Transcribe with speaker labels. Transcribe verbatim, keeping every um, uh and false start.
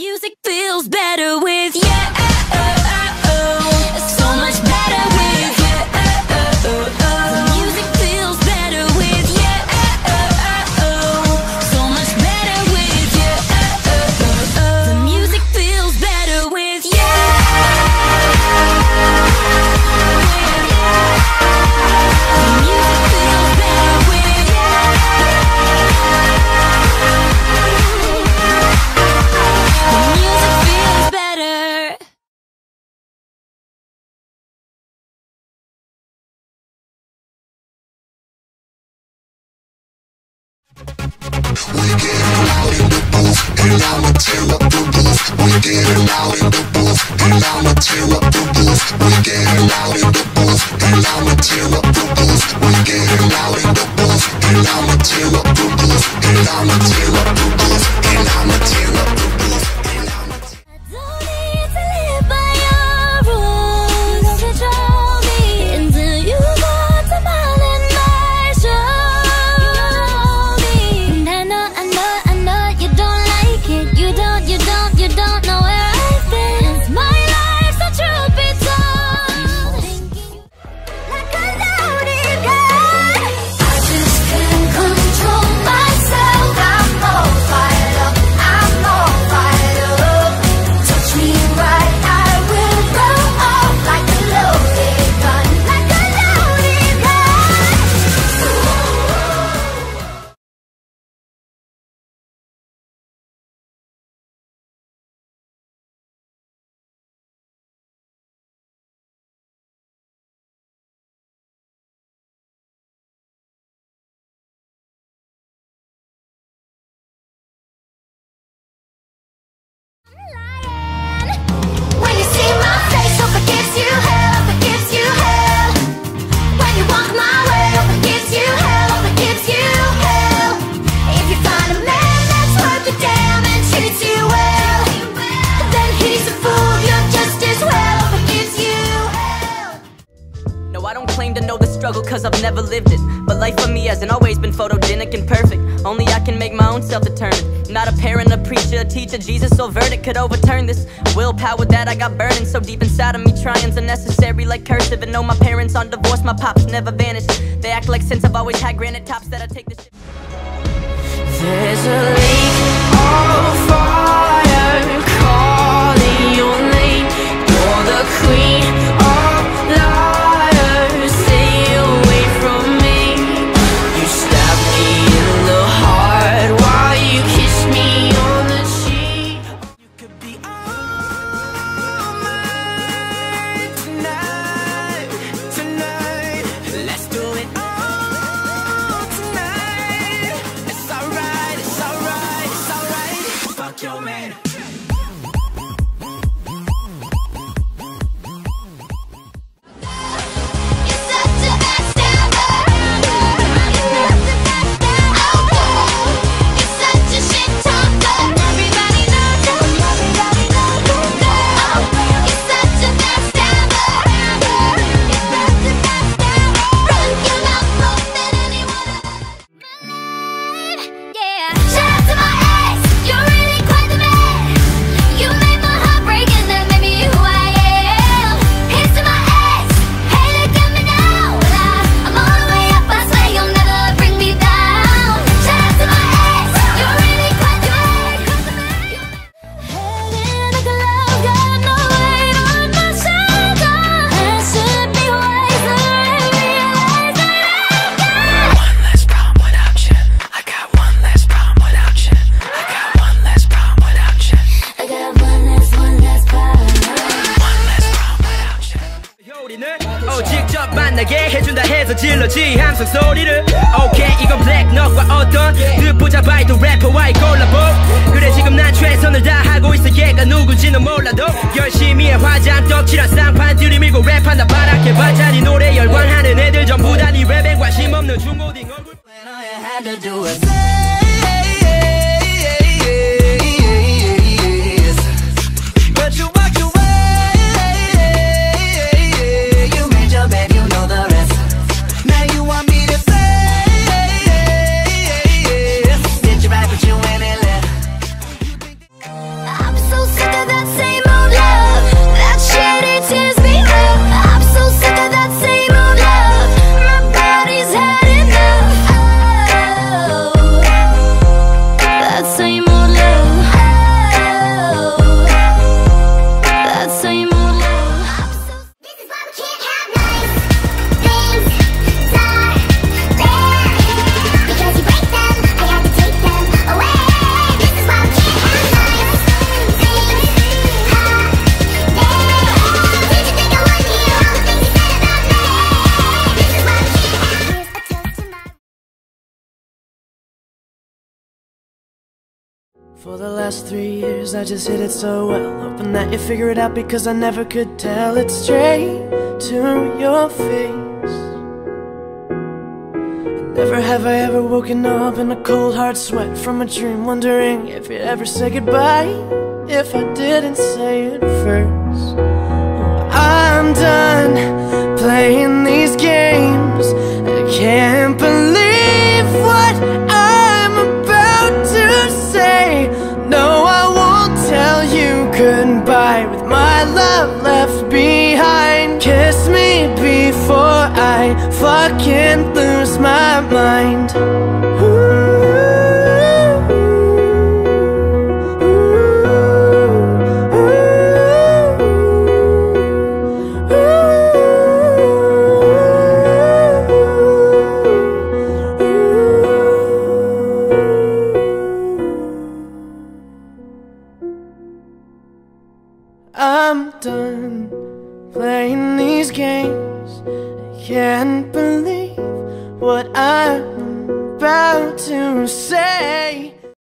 Speaker 1: music feels better with you. So much better with you. The music feels better with you. So much better with you. The music feels better with you. The music feels better with you. The music feels better.
Speaker 2: We get loud in the booth, and I'ma tear up the booth. We get loud in the booth, and I'ma tear up the booth. We get loud in the booth, and I'ma tear up the booth. We get loud in the booth, and I'ma tear up the booth. And I'ma tear up the booth, and I'ma tear up the booth. And I'ma tear.
Speaker 1: I don't need to live by your rules. Don't control me until you go to mile in my show me. And I know, I know, I know you don't like it. You don't, you don't, you don't know where I've been. It's my life, so truth be told. Like a loaded gun. I just can't control myself. I'm all fired up. I'm all fired up. Touch me right, I will blow off like a loaded gun. Like a loaded gun. When you see my face, hope it gives you hell, hope it gives you hell. When you walk my way, hope it gives you hell, hope it gives you hell. If you find a man that's worth a damn and treats you well, then he's a fool, you're just as well, hope it gives you hell.
Speaker 3: No, I don't claim to know the struggle cause I've never lived it. But life for me hasn't always been photogenic and perfect. Only I can make my own self determined. Not a parent, a preacher, a teacher, Jesus or verdict could overturn this willpower that I got burning so deep inside of me. Trying's unnecessary like cursive. And know my parents on divorce, my pops never vanished. They act like since I've always had granite tops that I take the shit.
Speaker 1: There's a leak of fire calling your name. You're the queen of liars. Stay away from me. You stab me in the heart while you kiss me on the cheek. You could be all mine tonight, tonight. Let's do it all tonight. It's alright, it's alright, it's alright. Fuck your man. You're such a backstabber. You're such a shit talker. Everybody knows it. Everybody knows it. You're such a backstabber. You're such a backstabber. Run your mouth more than anyone else. Yeah. Shout out to my ex. You're really quite the man. You made my heart break and that made me who I am. Here's to my ex. Hey, look at me now. I'm all the way up. I swear you'll never bring me down. Shout out to my ex. You're really quite the man. Head in like a love, got no weight on my shoulder. I should be wiser and realize that I've got
Speaker 4: One less problem without you. I got one less problem without you. I got one less problem without you.
Speaker 1: I got one less, one less problem.
Speaker 4: One less problem without you.
Speaker 5: 효리는 어 직접 만나게 해준다 해서 질러지 함성 소리를 오케이 이건 블랙넛과 어떤 듣보자 바이도 래퍼와의 콜라보 그래 지금 난 최선을 다하고 있어 얘가 누군지는 몰라도 열심히 해 화장 떡칠한 쌍판 들이밀고 랩한다 바라게 바자 네 노래 열광하는 애들 전부 다 네 랩에 관심 없는 중고딩 얼굴
Speaker 4: When all you had to do was but you walked away. You made your bed, you know the rest. Now you want me to say, did you right, but you ain't it left.
Speaker 6: For the last three years I just hid it so well, hoping that you figure it out because I never could tell it straight to your face. And never have I ever woken up in a cold hard sweat from a dream, wondering if you'd ever say goodbye if I didn't say it first. Oh, I'm done playing these games. I can't believe what I'm about to say. No, I won't tell you goodbye with my love left behind. Kiss me before I fucking lose my mind. I'm done playing these games. I can't believe what I'm about to say.